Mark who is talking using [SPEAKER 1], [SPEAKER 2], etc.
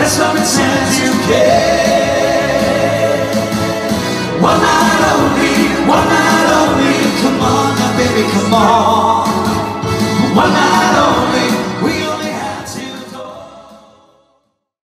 [SPEAKER 1] Let's not pretend to care. One night only, one night only. Come on now baby, come on. One night only.